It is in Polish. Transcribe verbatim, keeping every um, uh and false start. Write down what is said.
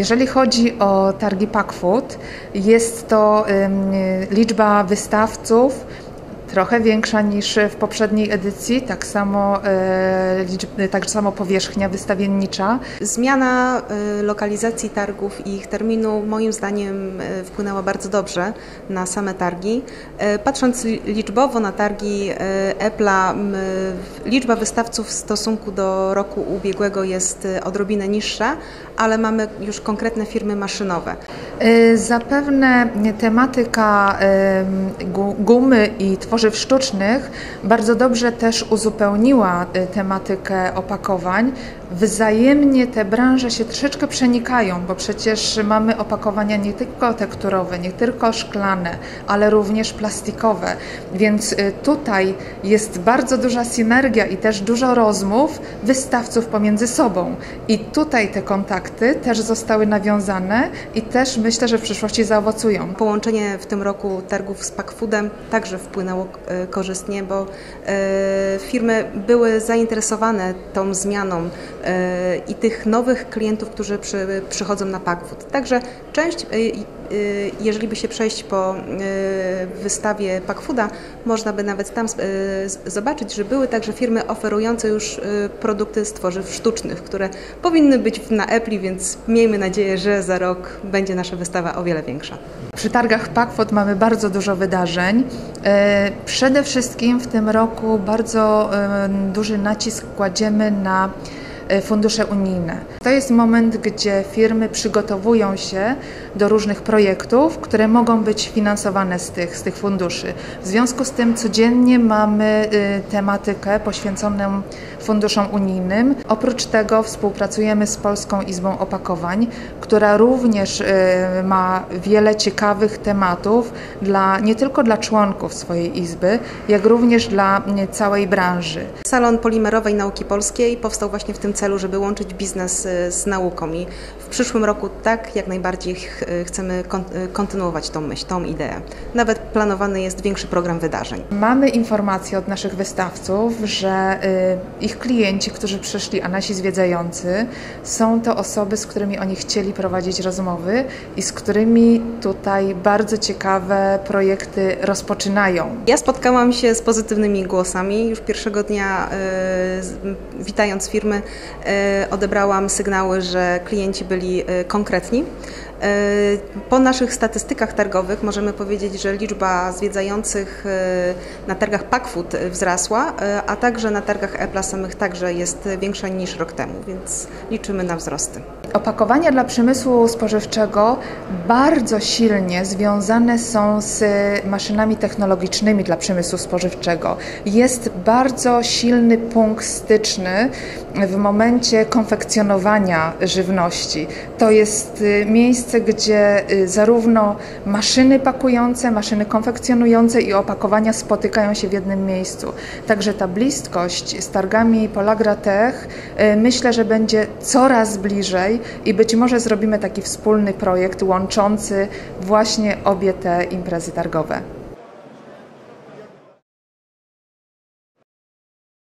Jeżeli chodzi o targi Packfood, jest to liczba wystawców trochę większa niż w poprzedniej edycji, tak samo, e, tak samo powierzchnia wystawiennicza. Zmiana e, lokalizacji targów i ich terminu moim zdaniem e, wpłynęła bardzo dobrze na same targi. E, patrząc liczbowo na targi e, Apple'a, liczba wystawców w stosunku do roku ubiegłego jest odrobinę niższa, ale mamy już konkretne firmy maszynowe. E, zapewne tematyka e, gumy i tworzyw sztucznych bardzo dobrze też uzupełniła tematykę opakowań. Wzajemnie te branże się troszeczkę przenikają, bo przecież mamy opakowania nie tylko tekturowe, nie tylko szklane, ale również plastikowe. Więc tutaj jest bardzo duża synergia i też dużo rozmów wystawców pomiędzy sobą. I tutaj te kontakty też zostały nawiązane i też myślę, że w przyszłości zaowocują. Połączenie w tym roku targów z Packfoodem także wpłynęło korzystnie, bo firmy były zainteresowane tą zmianą i tych nowych klientów, którzy przy, przychodzą na Packfood. Także część, jeżeli by się przejść po wystawie Packfooda, można by nawet tam zobaczyć, że były także firmy oferujące już produkty z tworzyw sztucznych, które powinny być na Apple'ie, więc miejmy nadzieję, że za rok będzie nasza wystawa o wiele większa. Przy targach Packfood mamy bardzo dużo wydarzeń. Przede wszystkim w tym roku bardzo duży nacisk kładziemy na fundusze unijne. To jest moment, gdzie firmy przygotowują się do różnych projektów, które mogą być finansowane z tych, z tych funduszy. W związku z tym codziennie mamy tematykę poświęconą funduszom unijnym. Oprócz tego współpracujemy z Polską Izbą Opakowań, która również ma wiele ciekawych tematów dla, nie tylko dla członków swojej izby, jak również dla całej branży. Salon Polimerowej Nauki Polskiej powstał właśnie w tym celu, żeby łączyć biznes z nauką i w przyszłym roku tak jak najbardziej chcemy kontynuować tą myśl, tą ideę. Nawet planowany jest większy program wydarzeń. Mamy informacje od naszych wystawców, że ich klienci, którzy przyszli, a nasi zwiedzający, są to osoby, z którymi oni chcieli prowadzić rozmowy i z którymi tutaj bardzo ciekawe projekty rozpoczynają. Ja spotkałam się z pozytywnymi głosami. Już pierwszego dnia y, witając firmy y, odebrałam sygnały, że klienci byli y, konkretni. Po naszych statystykach targowych możemy powiedzieć, że liczba zwiedzających na targach Packfood wzrosła, a także na targach Apple'a samych także jest większa niż rok temu, więc liczymy na wzrosty. Opakowania dla przemysłu spożywczego bardzo silnie związane są z maszynami technologicznymi dla przemysłu spożywczego. Jest bardzo silny punkt styczny w momencie konfekcjonowania żywności. To jest miejsce, gdzie zarówno maszyny pakujące, maszyny konfekcjonujące i opakowania spotykają się w jednym miejscu. Także ta bliskość z targami Polagra Tech myślę, że będzie coraz bliżej i być może zrobimy taki wspólny projekt łączący właśnie obie te imprezy targowe.